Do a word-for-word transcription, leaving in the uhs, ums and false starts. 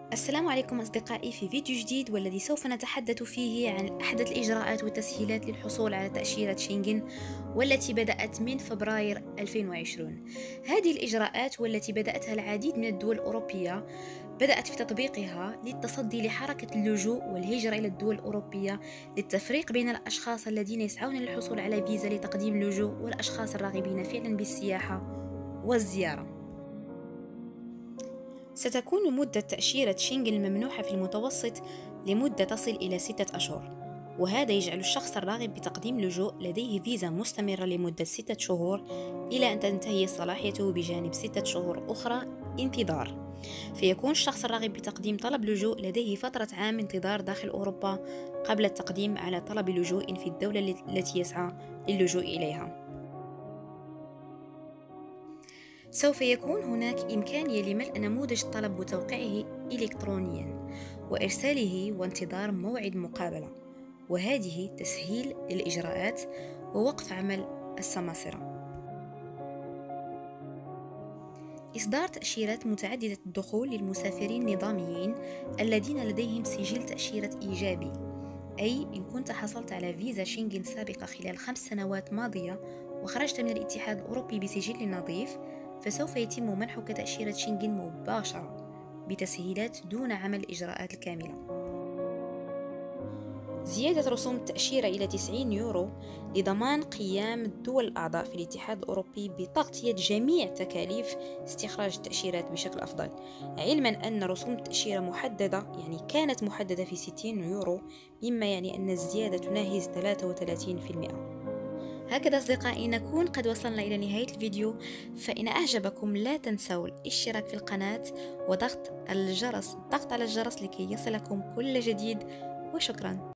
السلام عليكم أصدقائي في فيديو جديد والذي سوف نتحدث فيه عن أحدث الإجراءات والتسهيلات للحصول على تأشيرة شنغن والتي بدأت من فبراير ألفين وعشرين. هذه الإجراءات والتي بدأتها العديد من الدول الأوروبية بدأت في تطبيقها للتصدي لحركة اللجوء والهجرة إلى الدول الأوروبية، للتفريق بين الأشخاص الذين يسعون للحصول على فيزا لتقديم اللجوء والأشخاص الراغبين فعلا بالسياحة والزيارة. ستكون مدة تأشيرة شنغن الممنوحة في المتوسط لمدة تصل إلى ستة أشهر، وهذا يجعل الشخص الراغب بتقديم لجوء لديه فيزا مستمرة لمدة ستة شهور إلى أن تنتهي صلاحيته بجانب ستة شهور أخرى انتظار. فيكون الشخص الراغب بتقديم طلب لجوء لديه فترة عام انتظار داخل أوروبا قبل التقديم على طلب لجوء في الدولة التي يسعى للجوء إليها. سوف يكون هناك إمكانية لملء نموذج الطلب وتوقيعه إلكترونياً وإرساله وانتظار موعد مقابلة، وهذه تسهيل الإجراءات ووقف عمل السماسرة. إصدار تأشيرات متعددة الدخول للمسافرين النظاميين الذين لديهم سجل تأشيرة إيجابي، أي إن كنت حصلت على فيزا شنغن سابقة خلال خمس سنوات ماضية وخرجت من الاتحاد الأوروبي بسجل نظيف، فسوف يتم منحك تأشيرة شنغن مباشرة بتسهيلات دون عمل الإجراءات الكاملة. زيادة رسوم التأشيرة إلى تسعين يورو لضمان قيام الدول الأعضاء في الاتحاد الأوروبي بتغطية جميع تكاليف استخراج التأشيرات بشكل أفضل، علما أن رسوم التأشيرة محددة، يعني كانت محددة في ستين يورو، مما يعني أن الزيادة تناهز ثلاثة وثلاثين بالمئة. هكذا أصدقائي نكون قد وصلنا إلى نهاية الفيديو، فإن أعجبكم لا تنسوا الاشتراك في القناة وضغط الجرس الضغط على الجرس لكي يصلكم كل جديد، وشكرا.